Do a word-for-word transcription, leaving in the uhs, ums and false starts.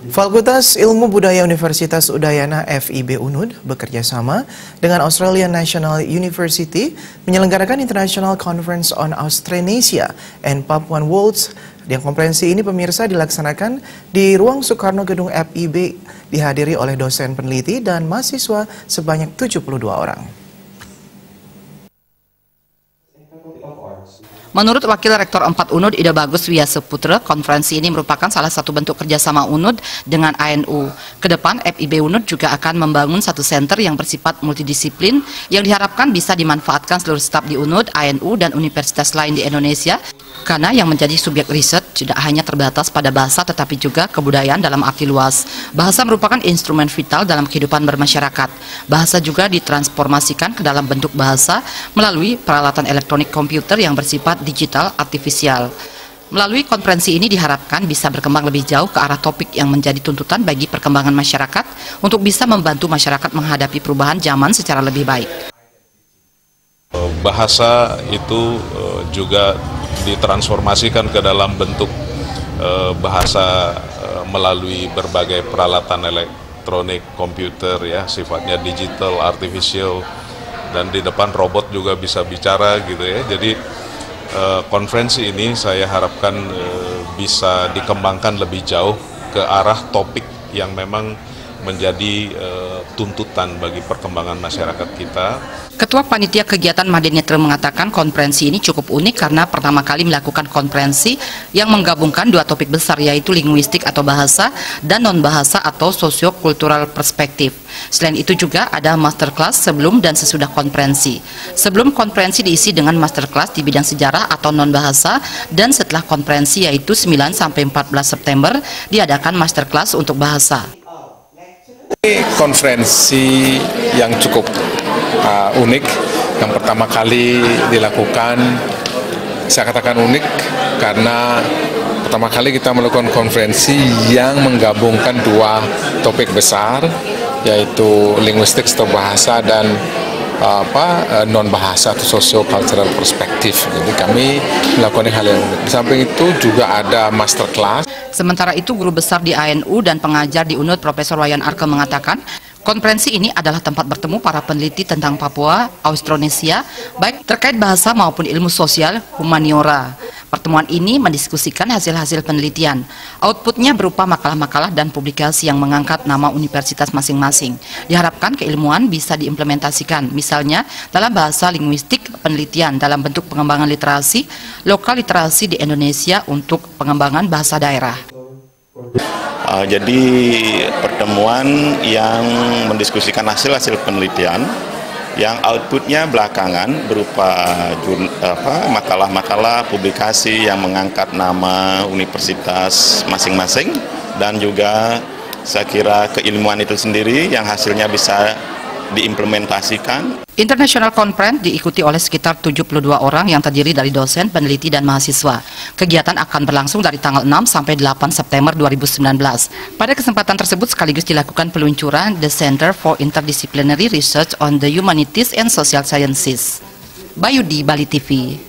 Fakultas Ilmu Budaya Universitas Udayana F I B U N U D bekerja sama dengan Australian National University menyelenggarakan International Conference on Australasia and Papuan Worlds. Yang konferensi ini pemirsa dilaksanakan di Ruang Soekarno Gedung F I B, dihadiri oleh dosen peneliti dan mahasiswa sebanyak tujuh puluh dua orang. Menurut Wakil Rektor empat U N U D Ida Bagus Wiyaseputra, konferensi ini merupakan salah satu bentuk kerjasama U N U D dengan A N U. Kedepan F I B U N U D juga akan membangun satu center yang bersifat multidisiplin yang diharapkan bisa dimanfaatkan seluruh staf di U N U D, A N U, dan universitas lain di Indonesia. Karena yang menjadi subjek riset tidak hanya terbatas pada bahasa tetapi juga kebudayaan dalam arti luas. Bahasa merupakan instrumen vital dalam kehidupan bermasyarakat. Bahasa juga ditransformasikan ke dalam bentuk bahasa melalui peralatan elektronik komputer yang bersifat digital artifisial. Melalui konferensi ini diharapkan bisa berkembang lebih jauh ke arah topik yang menjadi tuntutan bagi perkembangan masyarakat untuk bisa membantu masyarakat menghadapi perubahan zaman secara lebih baik. Bahasa itu juga ditransformasikan ke dalam bentuk uh, bahasa uh, melalui berbagai peralatan elektronik komputer ya, sifatnya digital, artificial, dan di depan robot juga bisa bicara gitu ya. Jadi uh, konferensi ini saya harapkan uh, bisa dikembangkan lebih jauh ke arah topik yang memang menjadi uh, tuntutan bagi perkembangan masyarakat kita. Ketua Panitia Kegiatan Madinitra mengatakan konferensi ini cukup unik karena pertama kali melakukan konferensi yang menggabungkan dua topik besar, yaitu linguistik atau bahasa dan non-bahasa atau sosiokultural perspektif. Selain itu juga ada masterclass sebelum dan sesudah konferensi. Sebelum konferensi diisi dengan masterclass di bidang sejarah atau non-bahasa, dan setelah konferensi yaitu sembilan sampai empat belas September diadakan masterclass untuk bahasa. Konferensi yang cukup uh, unik, yang pertama kali dilakukan, saya katakan unik karena pertama kali kita melakukan konferensi yang menggabungkan dua topik besar, yaitu linguistik atau bahasa dan uh, apa non bahasa atau socio-cultural perspektif. Jadi kami melakukan hal yang unik. Di samping itu juga ada masterclass. Sementara itu, guru besar di A N U dan pengajar di U N U D Profesor Wayan Arke mengatakan konferensi ini adalah tempat bertemu para peneliti tentang Papua, Austronesia, baik terkait bahasa maupun ilmu sosial humaniora. Pertemuan ini mendiskusikan hasil-hasil penelitian. Outputnya berupa makalah-makalah dan publikasi yang mengangkat nama universitas masing-masing. Diharapkan keilmuan bisa diimplementasikan, misalnya dalam bahasa linguistik, penelitian dalam bentuk pengembangan literasi, lokal literasi di Indonesia untuk pengembangan bahasa daerah. Uh, jadi pertemuan yang mendiskusikan hasil-hasil penelitian yang outputnya belakangan berupa makalah-makalah, publikasi yang mengangkat nama universitas masing-masing, dan juga saya kira keilmuan itu sendiri yang hasilnya bisa diimplementasikan. International Conference diikuti oleh sekitar tujuh puluh dua orang yang terdiri dari dosen, peneliti, dan mahasiswa. Kegiatan akan berlangsung dari tanggal enam sampai delapan September dua ribu sembilan belas. Pada kesempatan tersebut sekaligus dilakukan peluncuran The Center for Interdisciplinary Research on the Humanities and Social Sciences. Bayudi, Bali T V.